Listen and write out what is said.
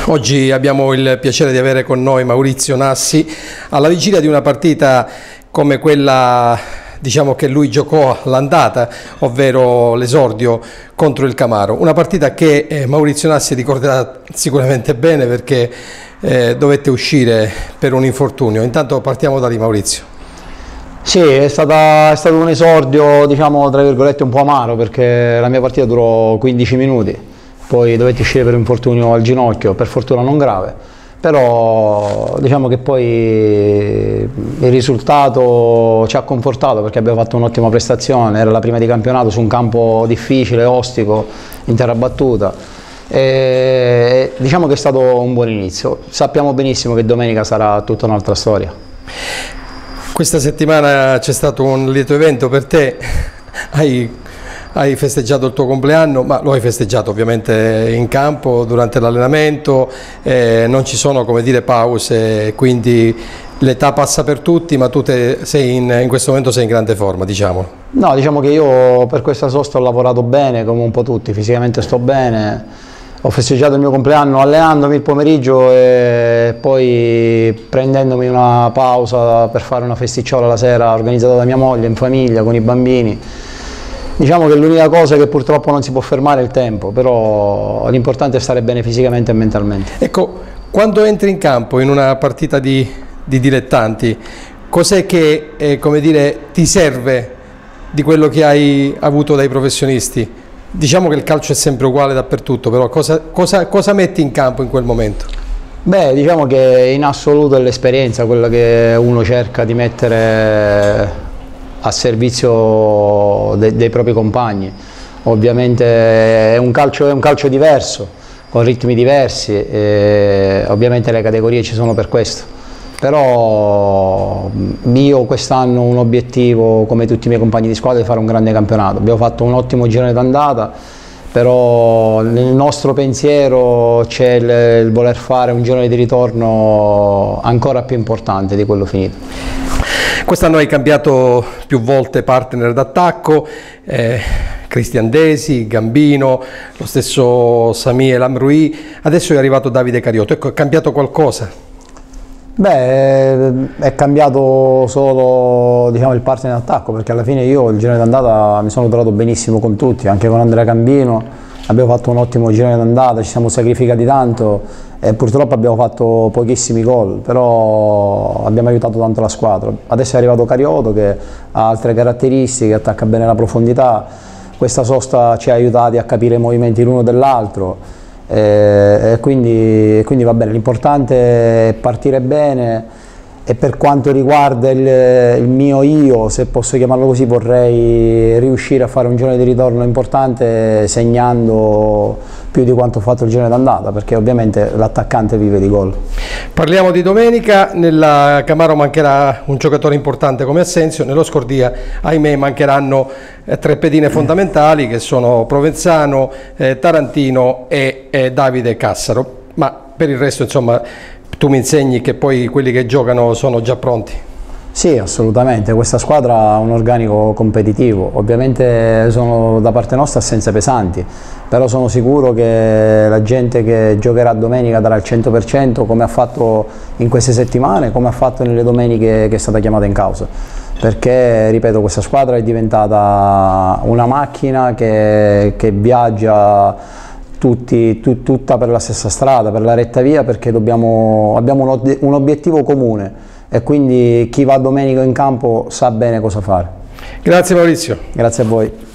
Oggi abbiamo il piacere di avere con noi Maurizio Nassi alla vigilia di una partita come quella, diciamo, che lui giocò all'andata, ovvero l'esordio contro il Camaro. Una partita che Maurizio Nassi ricorderà sicuramente bene perché dovette uscire per un infortunio. Intanto partiamo da lì, Maurizio. Sì, è stato un esordio, diciamo, tra virgolette un po' amaro, perché la mia partita durò 15 minuti. Poi dovetti uscire per un infortunio al ginocchio, per fortuna non grave, però diciamo che poi il risultato ci ha confortato perché abbiamo fatto un'ottima prestazione, era la prima di campionato su un campo difficile, ostico, in terra battuta. E diciamo che è stato un buon inizio. Sappiamo benissimo che domenica sarà tutta un'altra storia. Questa settimana c'è stato un lieto evento per te, hai festeggiato il tuo compleanno, ma lo hai festeggiato ovviamente in campo, durante l'allenamento, non ci sono, come dire, pause, quindi l'età passa per tutti, ma tu in questo momento sei in grande forma, diciamo. No, diciamo che io per questa sosta ho lavorato bene, come un po' tutti, fisicamente sto bene, ho festeggiato il mio compleanno allenandomi il pomeriggio e poi prendendomi una pausa per fare una festicciola la sera organizzata da mia moglie, in famiglia, con i bambini. Diciamo che l'unica cosa che purtroppo non si può fermare è il tempo, però l'importante è stare bene fisicamente e mentalmente. Ecco, quando entri in campo in una partita di dilettanti, cos'è che come dire, ti serve di quello che hai avuto dai professionisti? Diciamo che il calcio è sempre uguale dappertutto, però cosa metti in campo in quel momento? Beh, diciamo che in assoluto è l'esperienza quella che uno cerca di mettere a servizio dei propri compagni. Ovviamente è un calcio diverso, con ritmi diversi, e ovviamente le categorie ci sono per questo. Però io quest'anno ho un obiettivo, come tutti i miei compagni di squadra, di fare un grande campionato. Abbiamo fatto un ottimo girone d'andata, però nel nostro pensiero c'è il voler fare un girone di ritorno ancora più importante di quello finito. Quest'anno hai cambiato più volte partner d'attacco, Cristian Desi, Gambino, lo stesso Samiel Amroui, adesso è arrivato Davide Cariotto. Ecco, è cambiato qualcosa? Beh, è cambiato solo, diciamo, il partner d'attacco, perché alla fine io il girone d'andata mi sono trovato benissimo con tutti, anche con Andrea Gambino. Abbiamo fatto un ottimo girone d'andata, ci siamo sacrificati tanto e purtroppo abbiamo fatto pochissimi gol, però abbiamo aiutato tanto la squadra. Adesso è arrivato Cariotto che ha altre caratteristiche, attacca bene la profondità. Questa sosta ci ha aiutati a capire i movimenti l'uno dell'altro e quindi va bene. L'importante è partire bene. E per quanto riguarda il mio io, se posso chiamarlo così, vorrei riuscire a fare un girone di ritorno importante segnando più di quanto ho fatto il girone d'andata, perché ovviamente l'attaccante vive di gol. Parliamo di domenica. Nella Camaro mancherà un giocatore importante come Assenzio, nello Scordia ahimè mancheranno tre pedine fondamentali che sono Provenzano, Tarantino e Davide Cassaro, ma per il resto insomma tu mi insegni che poi quelli che giocano sono già pronti? Sì, assolutamente, questa squadra ha un organico competitivo, ovviamente sono da parte nostra assenze pesanti, però sono sicuro che la gente che giocherà domenica darà il 100% come ha fatto in queste settimane, come ha fatto nelle domeniche che è stata chiamata in causa, perché, ripeto, questa squadra è diventata una macchina che viaggia tutta per la stessa strada, per la retta via, perché abbiamo un obiettivo comune e quindi chi va domenica in campo sa bene cosa fare. Grazie Maurizio. Grazie a voi.